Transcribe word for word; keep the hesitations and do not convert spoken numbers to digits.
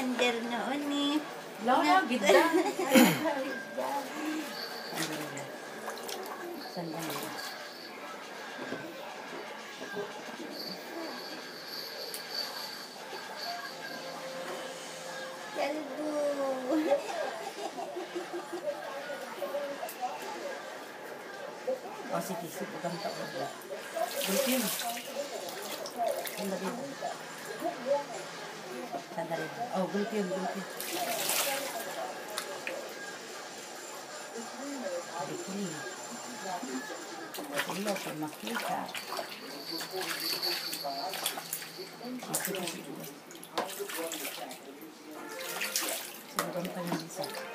pander noon eh. Lala, gidya. Sandali. Kalbo. O, sige, sige, ganta ko. Gulpin. Sandali. Sandali. Oh, gulpin, gulpin. Gulpin. Hello, kung makita. Sige, sige. Sige, ganta yung isa.